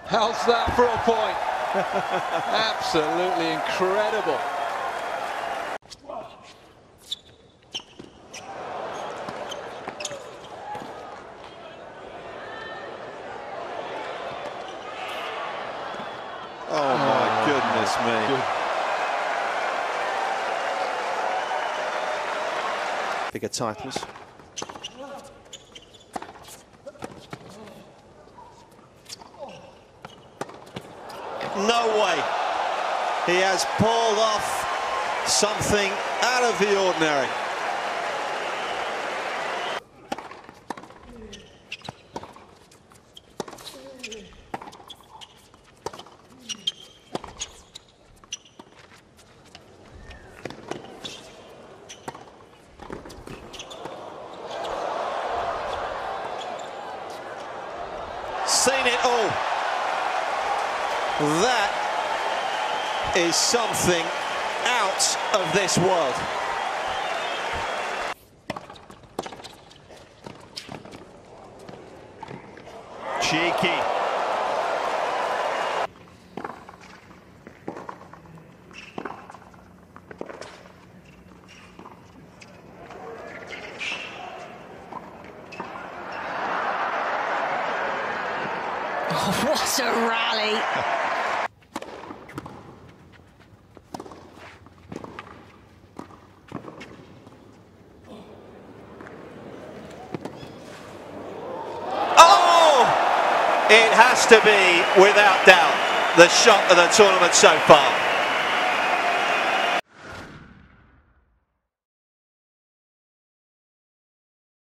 How's that for a point? Absolutely incredible. Oh my goodness me. Bigger titles. No way. He has pulled off something out of the ordinary. Seen it all. That is something out of this world. Cheeky. Oh, what a rally. It has to be, without doubt, the shot of the tournament so far.